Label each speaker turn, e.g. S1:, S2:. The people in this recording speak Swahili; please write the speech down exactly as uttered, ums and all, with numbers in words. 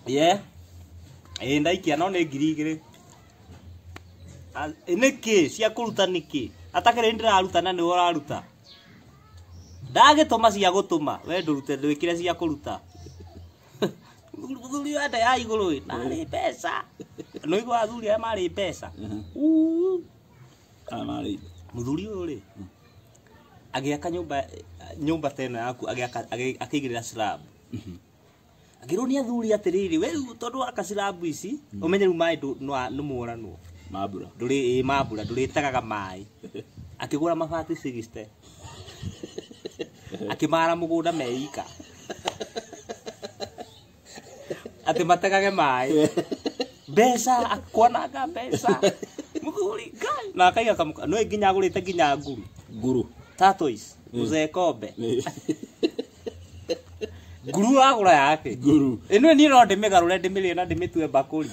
S1: ye eh ndaikia no nĩ ngiri igĩrĩ nĩkĩ cia kũruta nĩkĩ atakĩrĩ ndĩraruta na nĩ ũraruta ndagĩtũma cia gũtũma we ndũrute ndwĩkire cia kũruta muthuri wende ya igũrũ narĩ mbeca no igwa athuri aya marĩ mbeca
S2: kana marĩ
S1: muthuri ũyũ rĩ agĩaka nyũmba nyũmba tena yaku agĩaka akĩigĩrĩra slab agĩrwo nĩ athuri atĩrĩrĩ we tondũ waka slab ici ũmenye rĩu maĩ nĩ mũranwo
S2: mambura
S1: ndũrĩ ĩ mambura ndũrĩtegaga maĩ akĩgũra mabati sixty akĩmara mũgũnda meika ati mategage maĩ mbeca akwananga mbeca muthuri ngai na akaiga kamuka no nginya agũrĩte nginya nguru
S2: nguru
S1: tortoise mzee kombe nguru agũra yake
S2: nguru
S1: ĩno niĩ no ndĩmĩgarũre ndĩmĩrĩe na ndĩmĩtue mbakũri